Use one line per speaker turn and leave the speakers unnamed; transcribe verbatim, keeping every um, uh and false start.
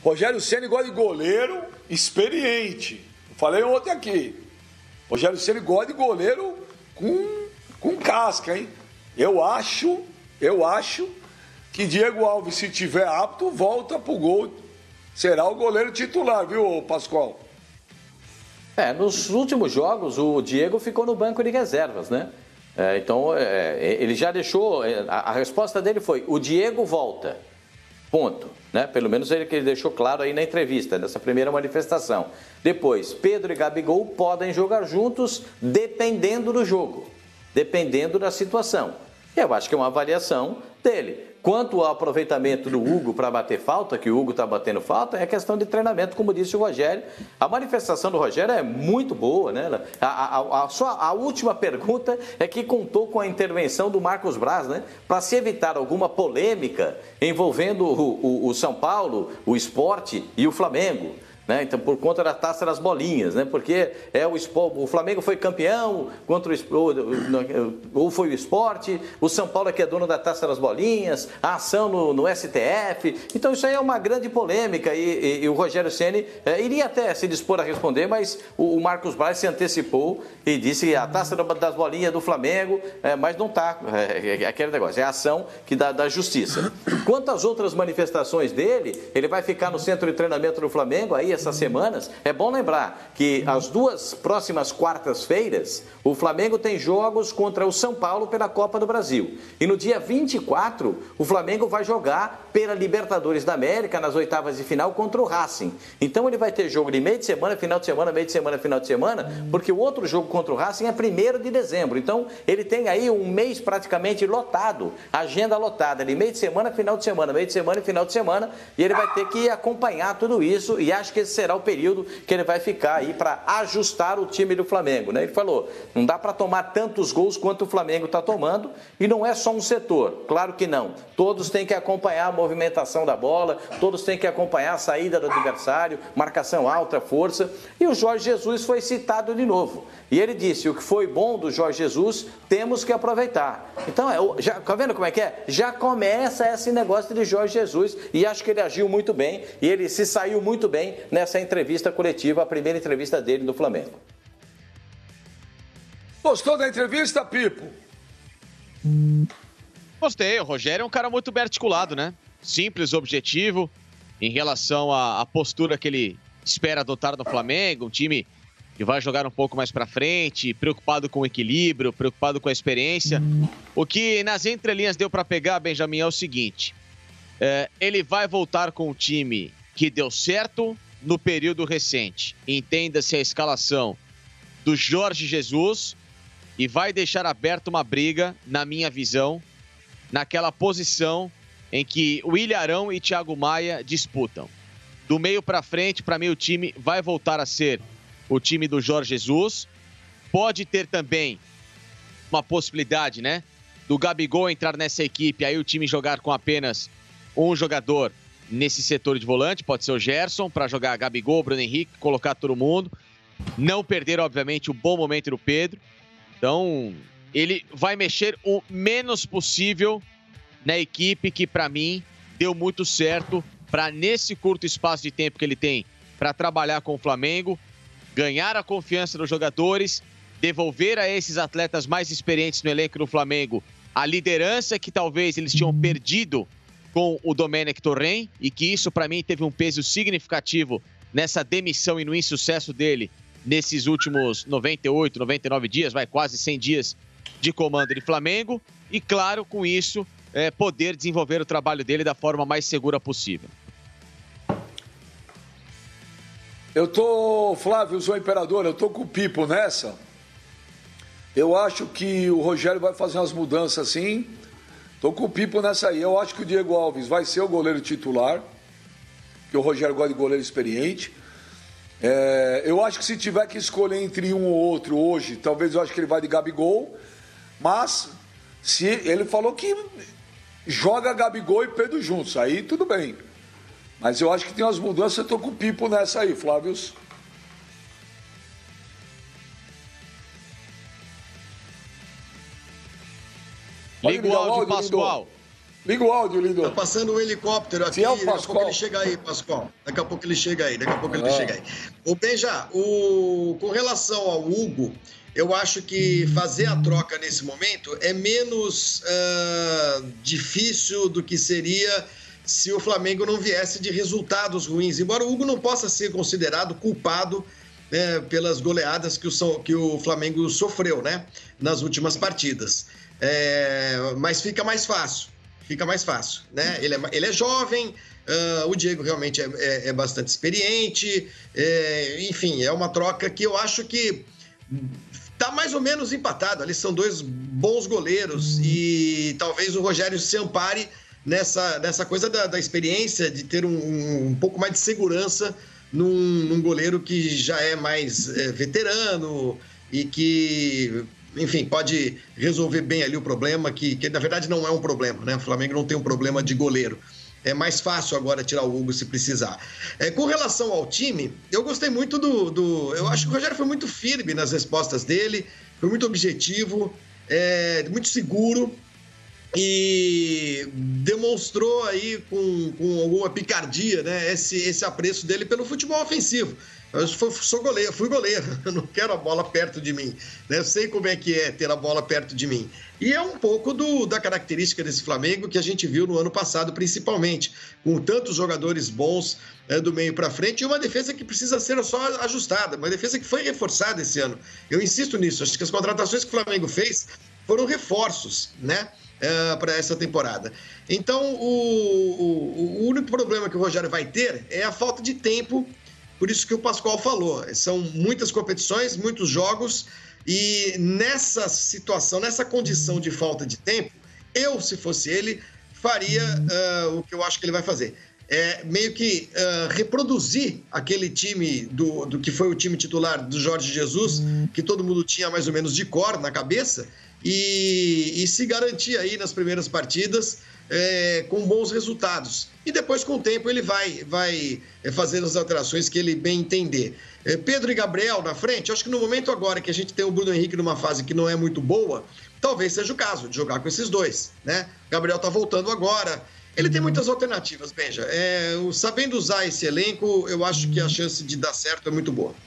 Rogério Ceni gosta de goleiro experiente. Falei ontem aqui. Rogério Ceni gosta de goleiro com, com casca, hein? Eu acho, eu acho que Diego Alves, se tiver apto, volta pro gol. Será o goleiro titular, viu, Pascoal?
É, nos últimos jogos o Diego ficou no banco de reservas, né? É, então, é, ele já deixou... A, a resposta dele foi, o Diego volta. Ponto. Né? Pelo menos ele que ele deixou claro aí na entrevista, nessa primeira manifestação. Depois, Pedro e Gabigol podem jogar juntos dependendo do jogo, dependendo da situação. Eu acho que é uma avaliação dele. Quanto ao aproveitamento do Hugo para bater falta, que o Hugo está batendo falta, é questão de treinamento, como disse o Rogério. A manifestação do Rogério é muito boa, né? A, a, a, só a última pergunta é que contou com a intervenção do Marcos Braz, né? Para se evitar alguma polêmica envolvendo o, o, o São Paulo, o Sport e o Flamengo. Né? Então, por conta da Taça das Bolinhas, né? Porque é o, o Flamengo foi campeão contra o, ou foi o Sport, o São Paulo é que é dono da Taça das Bolinhas, a ação no, no S T F. Então, isso aí é uma grande polêmica e, e, e o Rogério Ceni é, iria até se dispor a responder, mas o, o Marcos Braz se antecipou e disse que a Taça das Bolinhas é do Flamengo, é, mas não está. É, é aquele negócio, é a ação que dá da justiça. Quanto às outras manifestações dele, ele vai ficar no centro de treinamento do Flamengo aí essas semanas. É bom lembrar que as duas próximas quartas-feiras o Flamengo tem jogos contra o São Paulo pela Copa do Brasil. E no dia vinte e quatro o Flamengo vai jogar pela Libertadores da América nas oitavas de final contra o Racing. Então ele vai ter jogo de meio de semana, final de semana, meio de semana, final de semana, porque o outro jogo contra o Racing é primeiro de dezembro. Então ele tem aí um mês praticamente lotado, agenda lotada, de meio de semana, final de semana, meio de semana e final de semana, e ele vai ter que acompanhar tudo isso e acho que esse será o período que ele vai ficar aí para ajustar o time do Flamengo, né? Ele falou, não dá para tomar tantos gols quanto o Flamengo está tomando e não é só um setor, claro que não. Todos têm que acompanhar a movimentação da bola, todos têm que acompanhar a saída do adversário, marcação alta, força. E o Jorge Jesus foi citado de novo. E ele disse, o que foi bom do Jorge Jesus, temos que aproveitar. Então, já, tá vendo como é que é? Já começa esse negócio de Jorge Jesus e acho que ele agiu muito bem e ele se saiu muito bem nessa entrevista coletiva, a primeira entrevista dele no Flamengo.
Gostou da entrevista, Pipo?
Gostei, o Rogério é um cara muito bem articulado, né? Simples, objetivo, em relação à, à postura que ele espera adotar no Flamengo, um time que vai jogar um pouco mais pra frente, preocupado com o equilíbrio, preocupado com a experiência. O que nas entrelinhas deu pra pegar, Benjamin, é o seguinte, é, ele vai voltar com um time que deu certo no período recente. Entenda-se a escalação do Jorge Jesus e vai deixar aberta uma briga, na minha visão, naquela posição em que o Ilharão e Thiago Maia disputam. Do meio para frente, para mim o time vai voltar a ser o time do Jorge Jesus. Pode ter também uma possibilidade, né, do Gabigol entrar nessa equipe, aí o time jogar com apenas um jogador nesse setor de volante, pode ser o Gerson, para jogar Gabigol, Bruno Henrique, colocar todo mundo. Não perder, obviamente, o bom momento do Pedro. Então, ele vai mexer o menos possível na equipe que, para mim, deu muito certo para, nesse curto espaço de tempo que ele tem para trabalhar com o Flamengo, ganhar a confiança dos jogadores, devolver a esses atletas mais experientes no elenco do Flamengo a liderança que talvez eles tinham perdido com o Domenech Torren, e que isso, para mim, teve um peso significativo nessa demissão e no insucesso dele nesses últimos noventa e oito, noventa e nove dias, vai quase cem dias de comando de Flamengo. E, claro, com isso, é, poder desenvolver o trabalho dele da forma mais segura possível.
Eu tô, Flávio, sou imperador, eu tô com o Pipo nessa. Eu acho que o Rogério vai fazer umas mudanças assim. Tô com o Pipo nessa aí. Eu acho que o Diego Alves vai ser o goleiro titular, que o Rogério gosta de goleiro experiente. É, eu acho que se tiver que escolher entre um ou outro hoje, talvez eu acho que ele vai de Gabigol, mas se ele falou que joga Gabigol e Pedro juntos, aí tudo bem. Mas eu acho que tem umas mudanças, eu tô com o Pipo nessa aí, Flávio.
Liga o áudio, Pascoal.
Liga o áudio, Lindo.
Tá passando um helicóptero aqui.
Se é o
daqui a pouco ele chega aí, Pascoal. Daqui a pouco ele chega aí, daqui a pouco ele
ah.
chega aí. O Benja, o... com relação ao Hugo, eu acho que fazer a troca nesse momento é menos uh, difícil do que seria se o Flamengo não viesse de resultados ruins. Embora o Hugo não possa ser considerado culpado, né, pelas goleadas que o, que o Flamengo sofreu, né, nas últimas partidas. É, mas fica mais fácil. Fica mais fácil, né? Ele é, ele é jovem, uh, o Diego realmente é, é, é bastante experiente, é, enfim, é uma troca que eu acho que tá mais ou menos empatado. Ali são dois bons goleiros e talvez o Rogério se ampare nessa, nessa coisa da, da experiência, de ter um, um pouco mais de segurança num, num goleiro que já é mais é, veterano e que... enfim, pode resolver bem ali o problema, que, que na verdade não é um problema, né? O Flamengo não tem um problema de goleiro. É mais fácil agora tirar o Hugo se precisar. É, com relação ao time, eu gostei muito do, do... Eu acho que o Rogério foi muito firme nas respostas dele, foi muito objetivo, é, muito seguro e demonstrou aí com, com alguma picardia, né, esse, esse apreço dele pelo futebol ofensivo. Eu sou goleiro, fui goleiro, eu não quero a bola perto de mim, né? Eu sei como é que é ter a bola perto de mim. E é um pouco do, da característica desse Flamengo que a gente viu no ano passado, principalmente, com tantos jogadores bons, né, do meio para frente, e uma defesa que precisa ser só ajustada, uma defesa que foi reforçada esse ano. Eu insisto nisso, acho que as contratações que o Flamengo fez foram reforços, né? Uh, para essa temporada. Então, o, o, o único problema que o Rogério vai ter é a falta de tempo, por isso que o Pascoal falou. São muitas competições, muitos jogos, e nessa situação, nessa condição de falta de tempo, eu, se fosse ele, faria uh, o que eu acho que ele vai fazer. É meio que uh, reproduzir aquele time do, do que foi o time titular do Jorge Jesus, que todo mundo tinha mais ou menos de cor na cabeça, e, e se garantir aí nas primeiras partidas é, com bons resultados. E depois, com o tempo, ele vai, vai fazendo as alterações que ele bem entender. É, Pedro e Gabriel na frente, acho que no momento agora que a gente tem o Bruno Henrique numa fase que não é muito boa, talvez seja o caso de jogar com esses dois, né? Gabriel tá voltando agora. Ele tem muitas alternativas, Benja. É, sabendo usar esse elenco, eu acho que a chance de dar certo é muito boa.